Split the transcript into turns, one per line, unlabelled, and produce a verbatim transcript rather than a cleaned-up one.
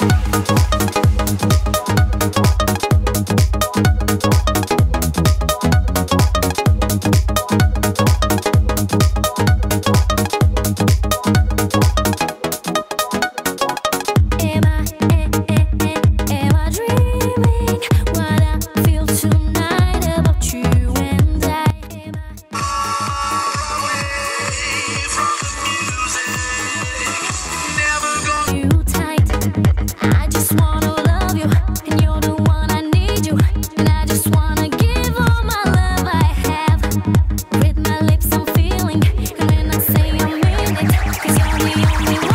With my lips I'm feeling, and when I say I mean it, 'cause you're the only one.